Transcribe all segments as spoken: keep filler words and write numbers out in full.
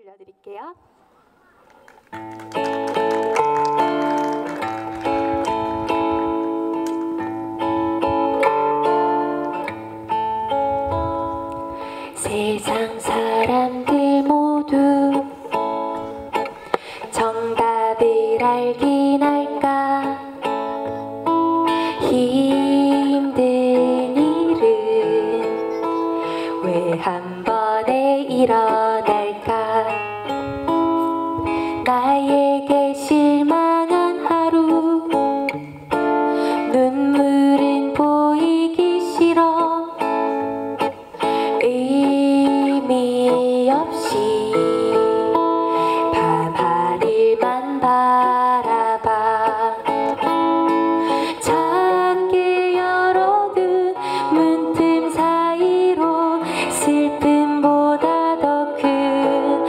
들려드릴게요. 세상 사람들 모두 정답을 알긴 할까? 힘든 일은 왜 한 번에 일어날까? 나에게 실망한 하루, 눈물은 보이기 싫어. 의미 없이 밤하늘만 바라봐. 작게 열어둔 문틈 사이로 슬픔보다 더 큰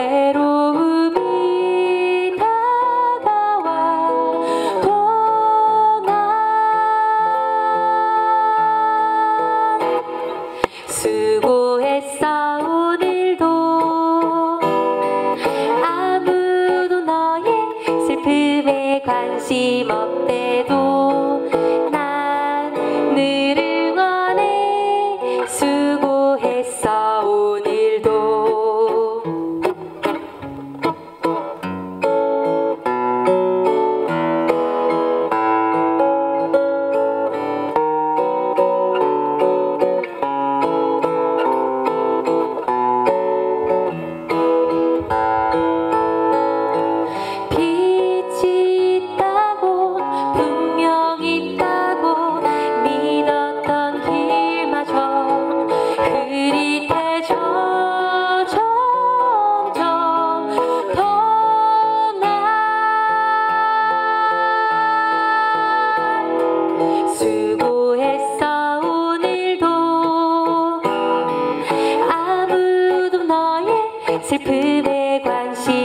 외로움이 다가와. 동안 수고했어. 오늘도 아무도 너의 슬픔에 관심 없대도 난 늘 응원해. 수고했어. 오늘도 빛이 있다고 분명히 있다고 믿었던 길마저 흐릿해져. 점점 더 난 수고했어. 오늘도 아무도 너의 슬픔에 관심